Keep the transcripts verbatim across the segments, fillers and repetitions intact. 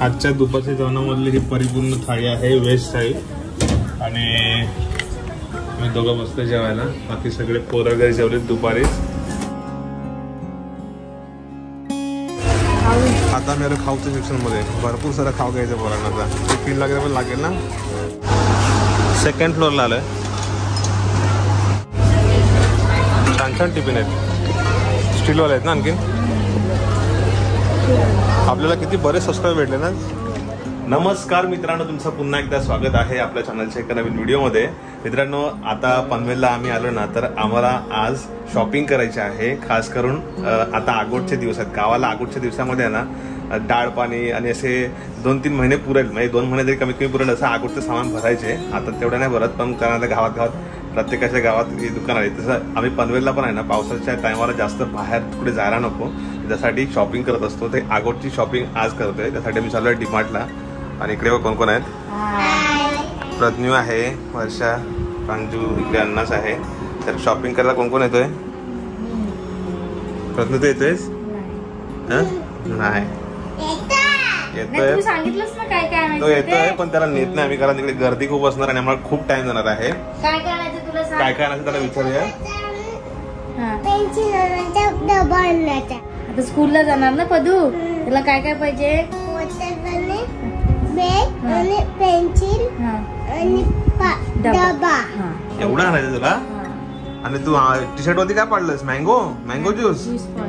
आजच्या दुपारच्या जेवणामधली ही परिपूर्ण थाळी आहे, व्हेज थाळी. आणि मी दोघं बसतो जेवायला, बाकी सगळे पोरं वगैरे जेवले दुपारी. आता मी खाऊच्या सेक्शन मध्ये भरपूर सारं खाऊ घ्यायचं पोरांना. टिफिन लागेल पण लागेल ना. सेकंड फ्लोअरला आलोय. छान छान टिफिन आहेत, स्टीलवाले आहेत ना. आणखीन आपल्याला किती बरेच सबस्क्राईब भेटले ना. नमस्कार मित्रांनो, तुमचं पुन्हा एकदा स्वागत आहे आपल्या चॅनलच्या एका नवीन व्हिडिओमध्ये. मित्रांनो, आता पनवेलला आम्ही आलो ना, तर आम्हाला आज शॉपिंग करायची आहे. खास करून आता आगोटचे दिवस आहेत. गावाला आगोटच्या दिवसामध्ये ना डाळ पाणी आणि असे दोन तीन महिने पुरेल, म्हणजे दोन महिने तरी कमीत कमी पुरेल असं आगोटचं सामान भरायचे. आता तेवढं नाही भरत, पण कारण आता गावात गावात प्रत्येकाच्या गावात दुकान आहे. तसं आम्ही पनवेलला पण आहे ना, पावसाच्या टायमाला जास्त बाहेर कुठे जायला नको, त्यासाठी शॉपिंग करत असतो. ते आगोटची शॉपिंग आज करतोय, त्यासाठी मी चालू आहे डीमार्टला. आणि इकडे कोण कोण आहेत? प्रज्ञू आहे, वर्षा, प्रांजू, इकडे अन्नाच आहे. तर शॉपिंग करायला कोण कोण येतोय? प्रज्ञू तू येतोयस? नाही येतोय, तो येतोय पण त्याला नेत नाही आम्ही, कारण तिकडे गर्दी खूप असणार आणि आम्हाला खूप टाइम जाणार आहे. काय काय आणायचं त्याला विचारूया. आता स्कूलला जाणार ना पदू, त्याला काय काय पाहिजे? आणि पेन्सिल आणि डबा. एवढं आणायचं तुला? आणि तू टी शर्ट वरती काय पाडलंस? Mango mango juice.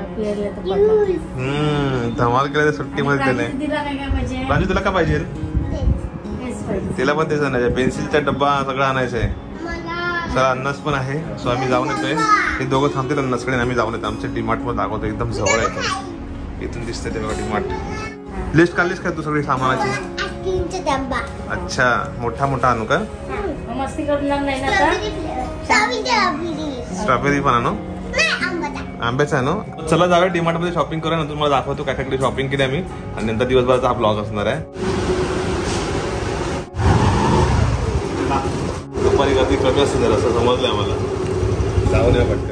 हम्म धमाल केलं सुट्टीमध्ये त्याने. राजू तुला काय पाहिजे? तिला पण तेच आणायचं, पेन्सिलचा डब्बा सगळं आणायचंय. चला अन्नस पण आहे, सो आम्ही जाऊन येतोय. हे दोघं थांबतील अन्नसकडे, आम्ही जाऊन येतो. आमच्या डीमार्ट मध्ये दाखवतो, एकदम जवळ आहे. इथून दिसतंय तेव्हा डीमार्ट. लिस्ट काढलीस का तू सगळी सामानाची? अच्छा, मोठा मोठा आणू का? स्ट्रॉबेरी पण आणू? आंब्याचा आणू? चला जाऊया डीमार्ट मध्ये शॉपिंग करूया. नंतर मला दाखवतो काय काय शॉपिंग केली आम्ही, आणि नंतर दिवसभराचा हा ब्लॉग असणार आहे. दुपारी गर्दी कमी असते जरा, असं समजलंय आम्हाला. जाऊन या पटकन.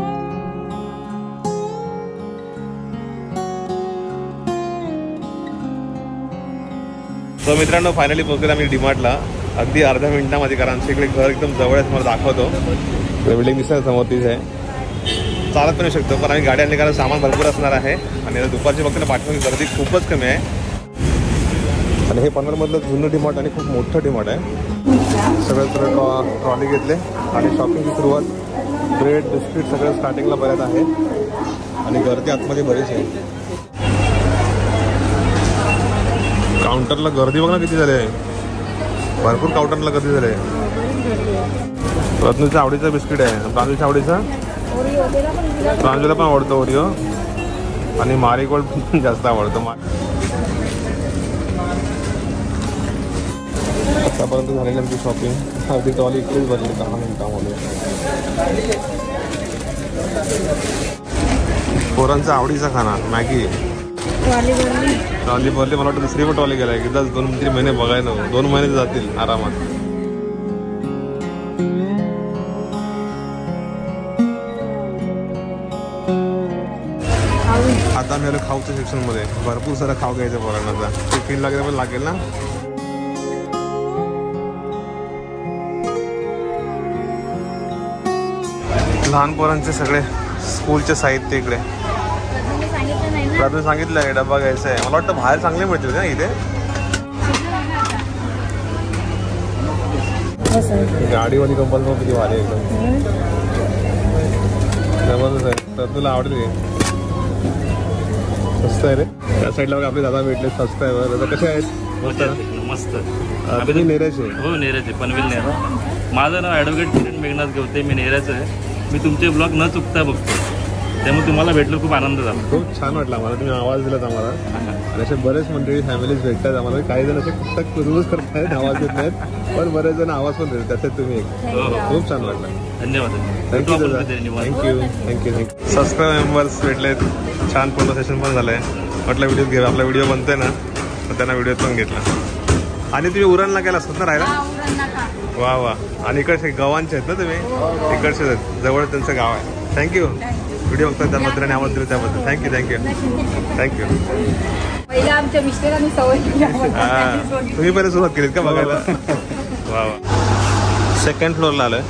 तर मित्रांनो, फायनली पोहोचलो आम्ही डीमार्टला अगदी अर्ध्या मिनिटामध्ये, कारण आमच्या इकडे घर एकदम जवळ आहे. तुम्हाला दाखवतो, बिल्डिंग दिसत समोर तीच आहे. चालत पण येऊ शकतो, पण आम्ही गाडी आणली कारण सामान भरपूर असणार आहे. आणि दुपारची बघताना पाठवून गर्दी खूपच कमी आहे. आणि हे पनवेलमधलं जुनं डीमार्ट आणि खूप मोठं डीमार्ट आहे. सगळं सगळं ट्रॉ ट्रॉली घेतले आणि शॉपिंगची सुरुवात. ब्रेड बिस्किट सगळं स्टार्टिंगला बऱ्याच आहे आणि गर्दी आतमध्ये बरीच आहे. काउंटरला गर्दी बघ ना किती झाली आहे, भरपूर काउंटरला गर्दी झाली आहे. प्रज्ञूच्या आवडीचा बिस्किट आहे, प्रांजूच्या आवडीचा. प्रांजूला पण आवडतो ओरिओ, आणि मारीगोल्ड पण जास्त आवडतो. आतापर्यंत झालेली आमची शॉपिंग अगदी ट्रॉली इकडेच भरली दहा मिनिटामध्ये. पोरांचा आवडीचा खाना मॅगी. ट्रॉली भरली, मला वाटतं दुसरी पण ट्रॉली गेला. एकदाच दोन तीन महिने बघायला, दोन महिने जातील आरामात. आता मी आलो खाऊच्या सेक्शन मध्ये. भरपूर सारं खाऊ घ्यायचं पोरांना. टिफिन लागेल पण लागेल ना. लहान पोरांचे सगळे स्कूलचे साहित्य इकडे. रात्री सांगितलं आहे डबा घ्यायचा आहे. मला वाटतं बाहेर चांगले मिळतील ना इथे. गाडीवाली कंपनी किती भारी एकदम जबरदस्त आहे. तर तुला आवडते, स्वस्त आहे रे. त्या साईडला बघा आपले दादा भेटले, स्वस्त आहे. दादा कसे आहेत? मस्त मस्त. तुम्ही नेऱ्याचे? हो नेऱ्याचे, पनवेल नेरा. माझं नाव ॲडव्होकेट किरण मेघनाथ गवते, मी नेऱ्याचं आहे. मी तुमचे ब्लॉग न चुकता बघतो, त्यामुळे तुम्हाला भेटलो खूप आनंद झाला. खूप छान वाटला मला, तुम्ही आवाज दिलात आम्हाला. आणि असे बरेच मंडळी फॅमिलीज भेटतात आम्हाला. काही जण असे फक्त कुजबूज करतायत, आवाज देत नाहीत, पण बरेच जण आवाज पण देतात. त्याच्यात तुम्ही एक खूप छान वाटला. धन्यवाद. थँक्यू दादा. Thank you thank you thank you. Subscribe members भेटलेत, छान फोटो सेशन पण झालंय. म्हटलं व्हिडिओ घेऊ, आपला व्हिडिओ बनतोय ना, तर त्यांना व्हिडिओ पण घेतला. आणि तुम्ही उरणला गेला असतात ना राहायला? वा वा. आणि इकडचे गव्हांचे आहेत ना तुम्ही? इकडचे आहेत, जवळ त्यांचं गाव आहे. थँक्यू. व्हिडिओ बघतात त्याबद्दल आणि आवाज दिला त्याबद्दल थँक्यू थँक्यू थँक्यू. पहिला आमच्या मिस्टरांनी सवय केली आम्हाला. हा तुम्ही पहिले सुरुवात केलीत का बघायला? वा वा. सेकंड फ्लोअरला आलोय.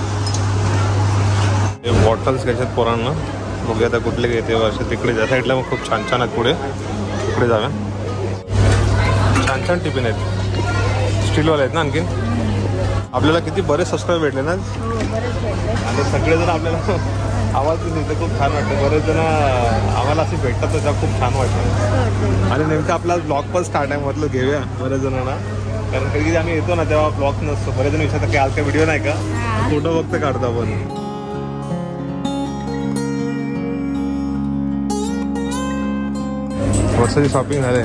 हे बॉटल्स घ्यायच्यात पोरांना. बघूया आता कुठले घेते वर्ष. तिकडे त्या साईडला मग खूप छान छान आहेत. पुढे तिकडे जाव्या. छान छान टिफिन आहेत. स्टीलवाले आहेत ना आणखीन. आपल्याला किती बरेच सबस्क्राईब भेटले ना. आणि सगळेजण आपल्याला आवाज देते. खूप छान वाटतं. बरेच जण आम्हाला असे भेटतात तर खूप छान वाटतं. आणि नेमकं आपला ब्लॉग पण स्टार्ट आहे म्हटलं घेऊया बरेच जणांना. कारण कधी आम्ही येतो ना तेव्हा ब्लॉग नसतो. बरेच जण विचारतात की आज काय व्हिडिओ नाही का. फोटो फक्त काढतो आपण. वर्षाची शॉपिंग झाली.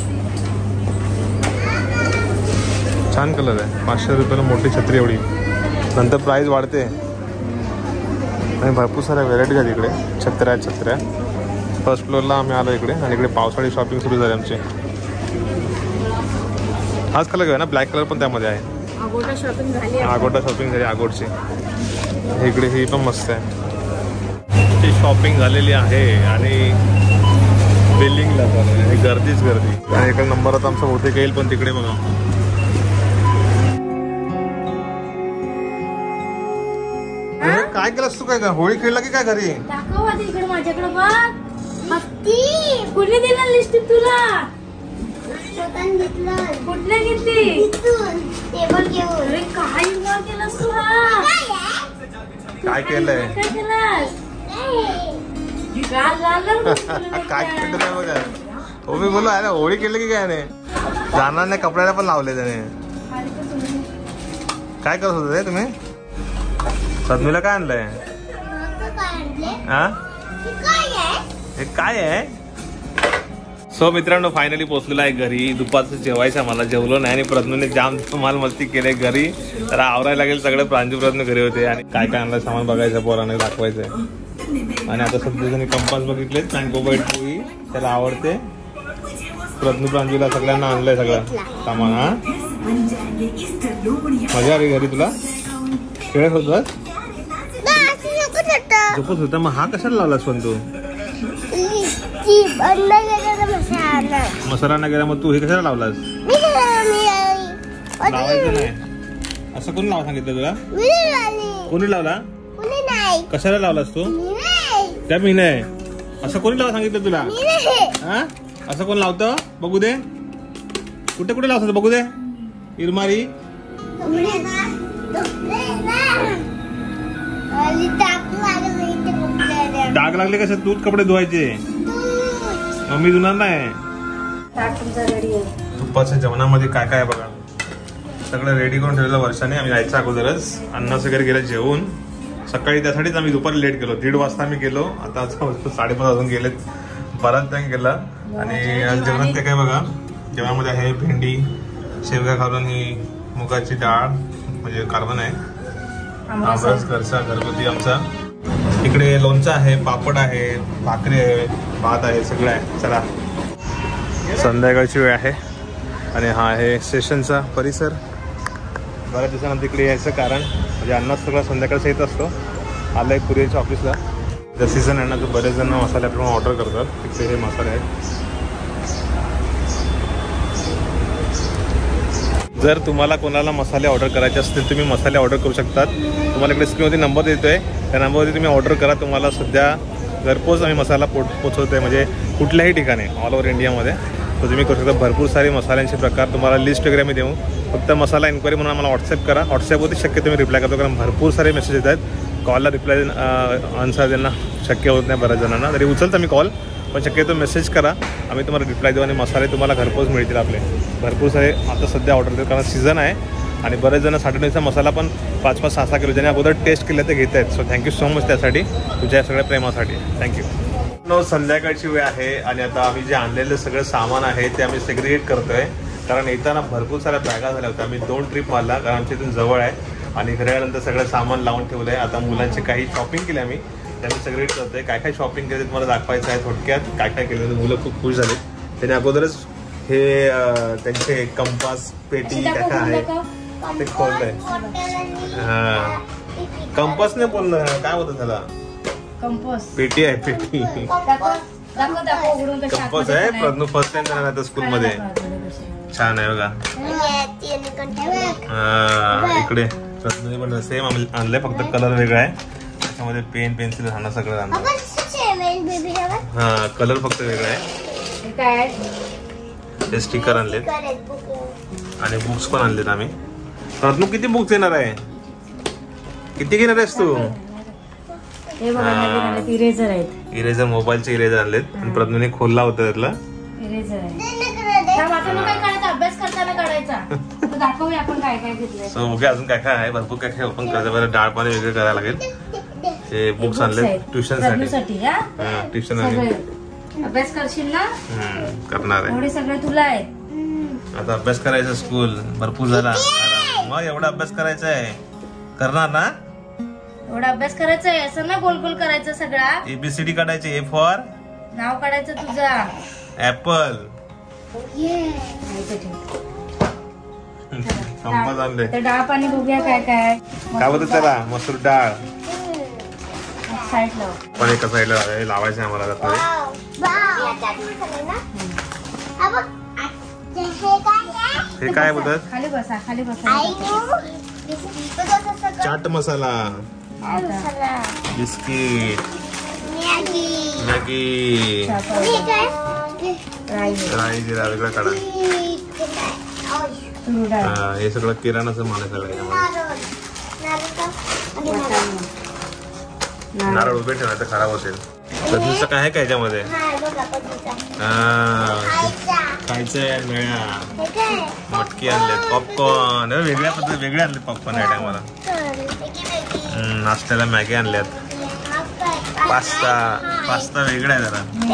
छान कलर आहे. पाचशे रुपयाला मोठी छत्री एवढी. नंतर प्राईस वाढते. आणि भरपूर साऱ्या व्हेरायटी आहेत इकडे. छत्र्या आहेत छत्र्या. फर्स्ट फ्लोअरला आम्ही आलो इकडे. आणि इकडे पावसाळी शॉपिंग सुरू झाली आमची. हाच कलर घेऊया ना. ब्लॅक कलर पण त्यामध्ये आहे. आगोटा शॉपिंग झाली. आगोटा शॉपिंग झाली आगोटची. इकडे ही पण मस्त आहे. ती शॉपिंग झालेली आहे आणि बिलिंगला चालू आहे. गर्दीच गर्दी. आणि एका नंबरात आमचा बहुतेक येईल. पण तिकडे बघा काय केलंस तू. काय का होळी खेळला की काय घरी. दाखव आता इकडे माझ्याकडे बघ. भक्ती कुठे दिला लिपस्टिक तुला. स्वतःने घेतलं. कुठले घेतली. टेबल घेऊन. अरे काय विचार केलास तू. हा काय केलंय. काय केलास. काय केलं बघा. हो मी बोलो अरे होळी केलं की काय नाही. जाणार नाही. कपड्याला पण लावले त्याने. काय करत होते रे तुम्ही. सदमीला काय आणलंय. हा हे काय आहे. सो मित्रांनो फायनली पोहोचलेला आहे घरी. दुपारचं जेवायचं मला जेवलो नाही. आणि प्रज्ञूने जाम माल मस्ती केले घरी. तर आवरायला लागेल सगळं. प्रांजू प्रज्ञू घरी होते. आणि काय काय आणलं सामान बघायचं पोराने दाखवायचंय. आणि आता सध्या कंपास बघितले. मँगोबाईट पोळी त्याला आवडते. प्रज्ञू प्रांजूला सगळ्यांना आणलंय सगळं सामान. हा मजा आली घरी तुला. खेळत होत झोपत होता. मग हा कशाला लावलास पण तू. मसाला नाही गेला मग तू हे कशाला लावलास. लावायचं नाही. असं कोणी लावा सांगितलं तुला. कोणी लावला. कशाला लावलास तू. त्या मी नाही. असं कोणी लावा सांगितलं तुला. हा असं कोण लावतं बघू दे. कुठे कुठे लावतात बघू दे. इरमारी डाग लागले कसे. तूच कपडे धुवायचे. मम्मी धुणार नाही. दुपारच्या जेवणामध्ये काय काय बघा. सगळं रेडी करून ठेवलेलं वर्षाने. आम्ही जायचं अगोदरच. अन्नास वगैरे गेलं जेवून. सकाळी त्यासाठीच आम्ही दुपारी लेट गेलो. दीड वाजता आम्ही गेलो. आता साडेपाच वाजून गेलेत. बराच टाइम गेला. आणि जेवणात ते काय बघा. जेवणामध्ये आहे भेंडी शेवगा घालून ही मुगाची डाळ म्हणजे कार्बन आहे. आमरस घरचा घरगुती आमचा. इकडे लोणचं आहे. पापड आहे. भाकरी आहे. भात आहे. सगळं आहे. चला संध्याकाळची वेळ आहे. आणि हा आहे स्टेशनचा परिसर. बऱ्याच दिवसानंतर इकडे यायचं कारण म्हणजे अन्नाच सगळं संध्याकाळचा येत असतो. आलं आहे कुरिअरच्या ऑफिसला. जर सीझन आहे ना तर बरेच जण मसाले आपल्याला ऑर्डर करतात. तिकडे हे मसाले आहेत. जर तुम्हाला कोणाला मसाले ऑर्डर करायचे असतील तुम्ही मसाले ऑर्डर करू शकतात. तुम्हाला इकडे स्क्रीनवरती नंबर देतोय. त्या नंबरवरती तुम्ही ऑर्डर करा. तुम्हाला सध्या घरपोच आम्ही मसाला पोच पोचवतो आहे. म्हणजे कुठल्याही ठिकाणी ऑल ओव्हर इंडियामध्ये. तर तुम्ही करू शकता. भरपूर सारे मसाल्यांचे प्रकार तुम्हाला लिस्ट वगैरे मी देऊ. फक्त मसाला इन्क्वायरी म्हणून आम्हाला व्हॉट्सअप करा. व्हॉट्सअपवरती शक्य तुम्ही रिप्लाय करतो. कारण भरपूर सारे मेसेज येत आहेत. कॉलला रिप्लाय आन्सर देणं शक्य होत नाही बऱ्याच जणांना. तरी उचलता मी कॉल पण शक्यतो मेसेज करा. आम्ही तुम्हाला रिप्लाय देऊ. आणि मसाले तुम्हाला घरपोच मिळतील आपले. भरपूर सारे आता सध्या ऑर्डर देतो कारण सीझन आहे. आणि बरेच जण साठवणीचा मसाला पण पाच पाच सहा सहा किलो ज्याने अगोदर टेस्ट केलं ते घेत आहेत. सो थँक्यू सो मच त्यासाठी तुझ्या सगळ्या प्रेमासाठी. थँक्यू. नो संध्याकाळची वेळ आहे. आणि आता आम्ही जे आणलेलं सगळं सामान आहे ते आम्ही सेग्रिगेट करतोय. कारण येताना भरपूर साऱ्या बॅगा झाल्या होत्या. आम्ही दोन ट्रिप मारला कारण आमच्या इथून जवळ आहे. आणि घरी आल्यानंतर सगळं सामान लावून ठेवलं आहे. आता मुलांची काही शॉपिंग केली आम्ही त्यांनी सेग्रिगेट करतोय. काय काय शॉपिंग केली तुम्हाला दाखवायचं आहे. थोडक्यात काय काय केलं मुलं खूप खुश झाले. त्यांनी अगोदरच हे त्यांचे कंपास पेटी काय काय आहे ते खोललंय. हा कंपास नाही बोलणं काय होतं त्याला. कंपास पेटी आहे पेटी. दाखव दाखव उघडून कशी कंपस आहे. प्रज्ञू फर्स्ट टाइम जाणार आता स्कूल मध्ये. छान आहे बघा. हा इकडे प्रज्ञूने पण सेम आणलंय, फक्त कलर वेगळा आहे. त्याच्यामध्ये पेन पेन्सिल राहणं सगळं राहणार. हा कलर फक्त वेगळा आहे. काय ते स्टिकर आणलेत आणि बुक्स पण आणलेत आम्ही. प्रज्ञू किती बुक्स येणार आहे? किती घेणार आहेस तू? इरेझर आहेत. इरेझर मोबाईलचे इरेझर आणलेत आणि प्रज्ञूने खोलला होता त्यातला. इरेझर आहे. अभ्यास करताना काढायचा. दाखवूया आपण काय काय घेतलंय. सो ओके अजून काय काय आहे, भरपूर काय काय ओपन करायचं. बरं डाळ पाणी वेगळं करायला लागेल. ते बुक्स आणले ट्युशन साठी. ट्युशन अभ्यास करशील ना? करणार आहे. एवढे सगळे तुला आहे. आता अभ्यास करायचा स्कूल भरपूर झाला. मग एवढा अभ्यास करायचा आहे, करणार ना? एवढा अभ्यास करायचा आहे असं ना, गोल गोल करायचं सगळा. एबीसीडी काढायची. ए फॉर नाव काढायचं तुझा. ऍपल. कंपास आणले. तर डाळ पाणी बघूया काय काय काय होतं त्याला. मसूर डाळ साईड लाव. पण एका साईडला लावायचं आम्हाला. हे काय बोलतात? खाली बसा खाली बसा. चाट मसाला, बिस्किट, मॅगी, राई जिरा वेगळा काढा. हे सगळं किराणाचं माल आहे सगळं. नारळ उभे ठेवा तर खराब होतील. प्रज्ञूचं काय आहे का याच्यामध्ये? खायचंय. नळ्या मटकी आणले. पॉपकॉर्न वेगळ्या पद्धती वेगळे आणले. पॉपकॉर्न या टायमाला. नाश्त्याला मॅगी आणल्यात. पास्ता पास्ता वेगळा आहे जरा.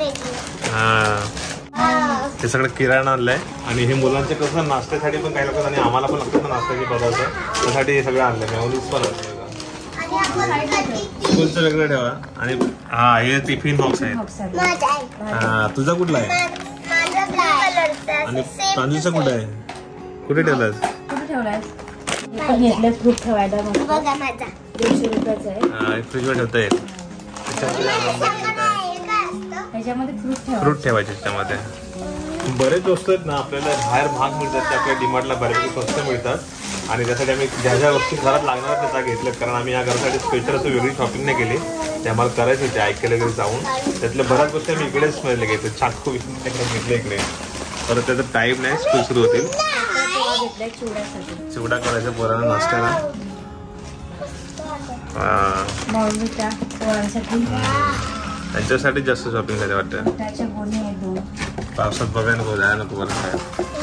हा ते सगळं किराणा आणलंय. आणि हे मुलांचे कसं नाश्त्यासाठी पण काही लोक आणि आम्हाला पण लागतं नाश्त्याचे पदार्थ, त्यासाठी हे सगळं आणलंय. मेयोनीज पण आणलंय. स्कूलचं वेगळं ठेवा. आणि हा हे टिफिन बॉक्स आहे. हा तुझा कुठला आहे? आणि प्रांजूचा कुठे आहे? कुठे ठेवलाय? कुठे ठेवलाय? घेतलं फ्रूट ठेवायला. दीडशे रुपयाचं आहे. फ्रीज वर ठेवता येईल. त्याच्यामध्ये फ्रूट ठेवा. फ्रूट ठेवायचे त्याच्यामध्ये. बरेच वस्तू आहेत ना आपल्याला बाहेर महाग मिळतात, ते आपल्या डीमार्टला बऱ्यापैकी स्वस्त मिळतात. आणि त्यासाठी आम्ही ज्या ज्या वस्तू घरात लागणार त्या घेतल्या. कारण आम्ही या घरासाठी स्पेशल असं वेगळी शॉपिंग नाही केली. ते आम्हाला करायचं होते ऐकायला वगैरे जाऊन. त्यातल्या बऱ्याच गोष्टी आम्ही इकडेच मिळाले घेतो. चाकू घेतले इकडे. परत त्याचा टाईम नाही, स्कूल सुरू होतील. चिवडा करायचा पोरांना नाश्त्याला. त्यांच्यासाठी जास्त शॉपिंग झाली वाटतं. पावसात बघायला नको जायला नको बरं काय.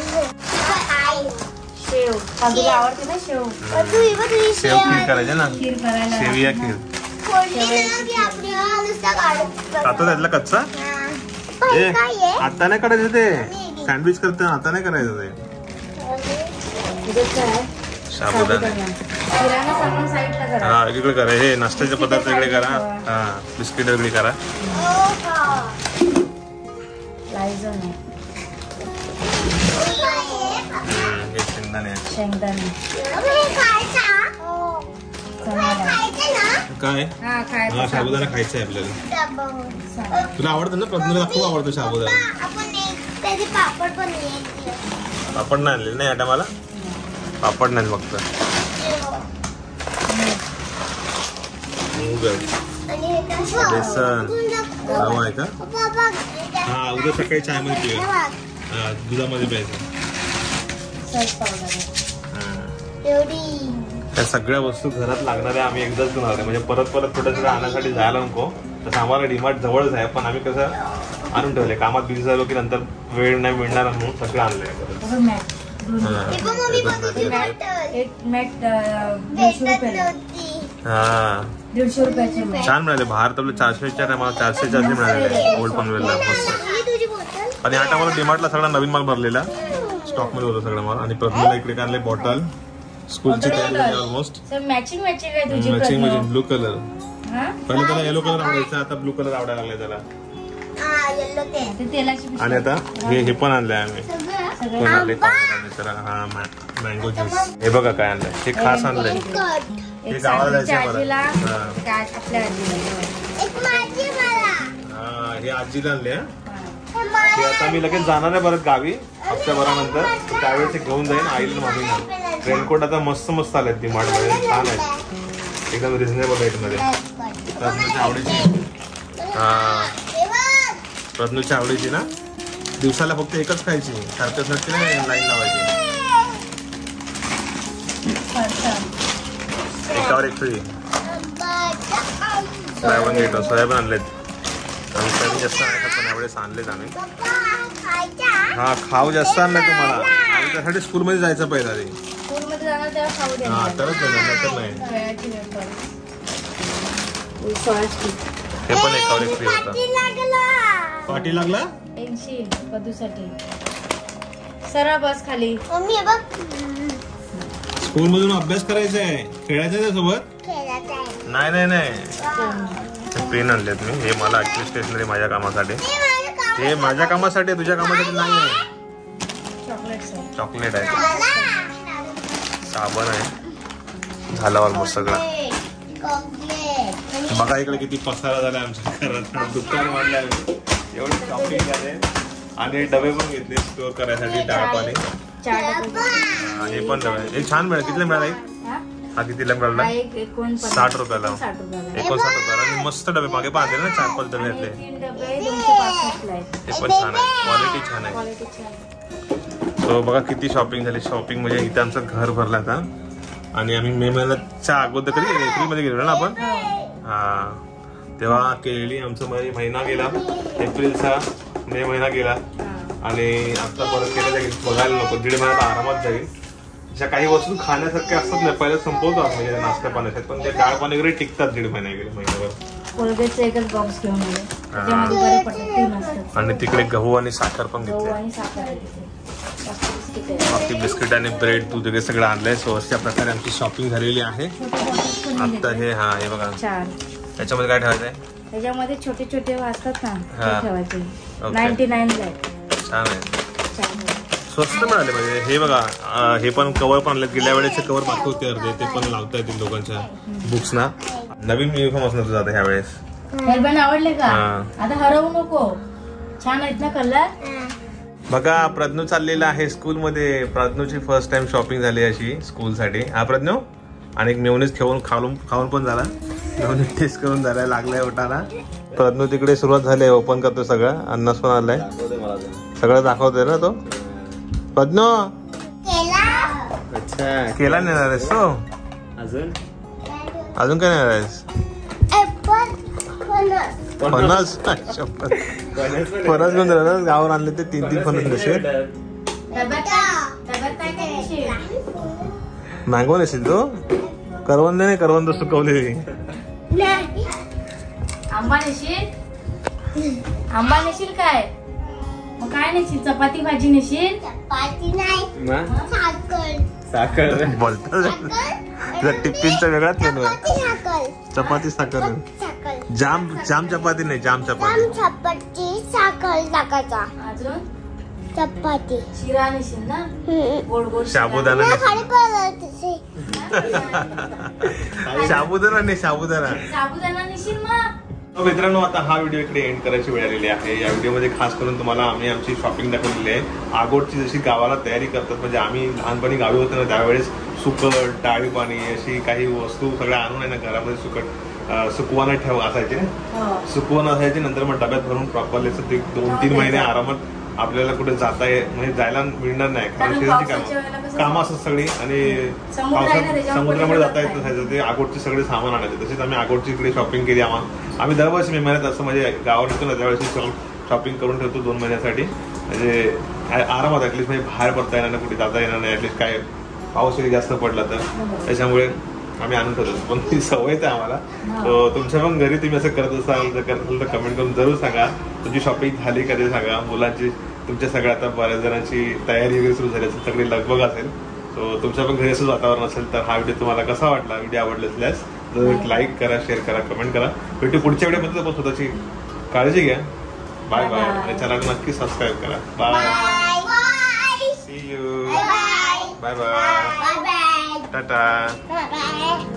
शेव आवडते ना. शेव शेव खीर करायचे ना. शेविया खीर. आता त्यातला कच्चा ए आता नाही करायचं. ते सँडविच करते आता नाही करायचं. ते साबुदाणा हा इकडे करा. हे नाश्त्याचे पदार्थ इकडे करा. हा बिस्किट वेगळी करा. शेंगदाणे काय? हा साबुदाणा खायचा आहे आपल्याला. तुला आवडतं ना? प्रज्ञूला खूप आवडतो साबुदाणा. पापड नाही आणले नाही आता मला. पापड नाही फक्त. बेसन रवा आहे का? हा उद्या सकाळी चाय मध्ये पिऊया. दुधामध्ये प्यायचं. त्या सगळ्या वस्तू घरात लागणाऱ्या आम्ही एकदाच घेऊन आलो. म्हणजे परत परत थोडं थोडं आणण्यासाठी जायला नको. तसं आम्हाला डीमार्ट जवळच आहे, पण आम्ही कसं आणून ठेवले. कामात बिझी झालो की नंतर वेळ नाही मिळणार म्हणून सगळं आणलंय. हा दीडशे रुपयाचे छान मिळाले. बाहेर तर चारशेच्या टायमाला चारशे चारशे मिळाले ओल्ड पनवेलला. मस्त. आणि आता मला डीमार्टला सगळा नवीन माल भरलेला स्टॉक मध्ये होता सगळं माल. आणि प्रज्ञूला इकडे आणले बॉटल. स्कूलची तयारी झाली ऑलमोस्ट. मॅचिंग मॅचिंग आहे तुझी. Matching matching blue colour. पहिले त्याला येलो कलर आवडायचा, आता ब्लू कलर आवडायला लागलाय त्याला. आणि आता हे हे पण आणलंय आम्ही. पण आणले हा मँगो ज्यूस. हे बघा काय आणलंय. हे खास आणलंय. हे गावाला जायचं मला. हे आजीला आणले. ते आता मी लगेच जाणार आहे परत गावी हप्त्याभरानंतर, त्यावेळेस घेऊन जाईन आईला मामीला. रेनकोट आता मस्त मस्त आलेत डिमार्ट मध्ये, छान आहेत एकदम रिझनेबल रेट मध्ये. प्रज्ञूच्या आवडीची, हा प्रज्ञूच्या आवडीची ना. दिवसाला फक्त एकच खायची, सारखं सारखी नाही लाईन लावायची. एकावर एक फ्री. सोयाबीन घेतो, सोयाबीन आणलेत आम्ही. सोयाबीन जास्त नाही खात पण यावेळेस आणलेत आम्ही. हा खाऊ जास्त आणलाय तुम्हाला, आणि त्यासाठी स्कूलमध्ये जायचं पहिला ते. हा तरच देणार, तर नाही. हे पण एकावर एक फ्री होता. पाठी लागला ऐंशी पदूसाठी. सरळ बस खाली. स्कूल मधून अभ्यास करायचा आहे, खेळायचं आहे सोबत. नाही नाही नाही पेन आणलेत मी. हे मला ऍक्च्युअली स्टेशनरी माझ्या कामासाठी, हे माझ्या कामासाठी, तुझ्या कामासाठी नाही आहे. चॉकलेट आहे, साबण आहे, झाला ऑलमोस्ट सगळं. बघा इकडे किती पसारा झाला आमच्या घरात, दुकान वाढलंय. एवढी शॉपिंग झाले आणि डबे पण घेतले स्टोअर करायसाठी, डाळ पाणी. हे पण डबे, हे छान मिळाले. कितीला मिळाला हा? कितीला मिळाला? साठ रुपयाला, एकोणसाठ रुपयाला. आणि मस्त डबे मागे बांधले ना, चार पाच डबे घेतले. हे पण छान आहे, क्वालिटी छान आहे. सो बघा किती शॉपिंग झाली. शॉपिंग म्हणजे इथे आमचं घर भरलं आता. आणि आम्ही मे महिन्याच्या अगोदर कधी एप्रिल मध्ये गेलो ना आपण, हा तेव्हा केलेली. आमचा महिना गेला एप्रिलचा, मे महिना गेला. आणि आता परत केलं बघायला नको, दीड महिन्यात आरामात जाईल. ज्या काही वस्तू खाण्यासारख्या असतात ना पहिलं संपवतो म्हणजे नाश्ता पाण्यासाठी, पण ते डाळ पाणी वगैरे टिकतात दीड महिन्या गेले महिन्यावर. कोलगेटचा एकच बॉक्स घेऊन आणि तिकडे गहू आणि साखर पण घेतले. बाकी बिस्किट आणि ब्रेड दूध वगैरे सगळं आणलंय. सो अशा प्रकारे आमची शॉपिंग झालेली आहे आता. हे हा हे बघा, त्याच्यामध्ये काय ठेवायचंय? त्याच्यामध्ये छोटे छोटे असतात ना, ठेवायचे. नाईन्टी नाईन ला छान आहे, स्वस्त मिळाले. म्हणजे हे बघा, हे पण कवर पण आणले. गेल्या वेळेचे कवर बाकी होते अर्धे, ते पण लावता येतील लोकांच्या बुक्स ना. नवीन युनिफॉर्म असणार तुझा आता ह्या वेळेस. हेअरबँड आवडले का? आता हरवू नको, छान आहेत ना कलर. बघा प्रज्ञू चाललेला आहे स्कूल मध्ये. प्रज्ञूची फर्स्ट टाइम शॉपिंग झाली अशी स्कूल साठी. हा प्रज्ञू, आणि एक मेवनीस खेळून खाऊन खाऊन पण झाला, मेवनीस टेस्ट करून झालाय, लागलाय ओटाला. प्रज्ञू तिकडे सुरुवात झाली, ओपन करतो सगळं. अन्नास पण आलाय, सगळं दाखवतोय ना तो. प्रज्ञू अच्छा केला नेणार आहेस तो? अजून अजून काय नेणार आहेस? फणस. फणस घेऊन राहिला, गावावर आणले ते तीन तीन फणस कसे. मँगो नेशील तो? करवंद नाही, करवंद सुकवलेली. आंबा नेशील? आंबा नेशील काय? मग काय नेशील? चपाती भाजी नेशील? चपाती नाही, साखर बोलतो. टिफिनचा वेगळाच मेनू आहे. चपाती साखर, जाम जाम चपाती नाही, जाम चपाती. चपाती साखर टाकायचा. अजून चपाती. शिरा नेशील ना, गोड गोड. साबुदाणा साबुदाणा नाही, साबुदाणा साबुदाणा नेशील. मग मित्रांनो आता हा व्हिडिओ इकडे एंड करायची वेळ आलेली आहे. या व्हिडिओमध्ये खास करून तुम्हाला आम्ही आमची शॉपिंग दाखवलेली आहे. आगोटची जशी गावाला तयारी करतात, म्हणजे आम्ही लहानपणी गावी होतो ना त्यावेळेस सुकट, डाळी पाणी अशी काही वस्तू सगळ्या आणून आहे ना घरामध्ये सुकट सुकवाना ठेव असायचे, सुकवण असायचे. नंतर मग डब्यात भरून प्रॉपरली ते दोन तीन महिने आरामात आपल्याला कुठे जाता म्हणजे जायला मिळणार नाही, कारण शेतीची कामं कामं असतात सगळी. आणि पावसात समुद्रामध्ये जाता येत नसायचं, ते आगोटचे सगळे सामान आणायचे. तसेच आम्ही आगोटची इकडे शॉपिंग केली. आम्हाला आम्ही दरवर्षी मे महिन्यात असं म्हणजे गावात येतो ना त्यावेळेस शॉपिंग करून ठेवतो दोन महिन्यासाठी. म्हणजे आरामात ऍटलीस्ट म्हणजे बाहेर पडता येणार नाही, कुठे जाता येणार नाही, ऍटलीस्ट काय पाऊस वगैरे जास्त पडला तर. त्याच्यामुळे आम्ही आणून ठेवतो. पण ती सवयच आहे आम्हाला. तुमच्या पण घरी तुम्ही असं करत असाल जर करत असाल तर कमेंट करून जरूर सांगा. तुमची शॉपिंग झाली का ते सांगा. मुलांची तुमच्या सगळ्या आता बऱ्याच जणांची तयारी वगैरे सुरू झाली असेल, सगळी लगबग असेल. सो तुमच्या पण घरी असंच वातावरण असेल तर हा व्हिडिओ तुम्हाला कसा वाटला, व्हिडिओ आवडला असल्यास जर लाईक करा, शेअर करा, कमेंट करा. भेटू पुढच्या व्हिडिओमध्ये. पण स्वतःची काळजी घ्या. Bye bye. आणि चॅनल नक्की सबस्क्राईब करा. Bye, see you, bye bye, Tata.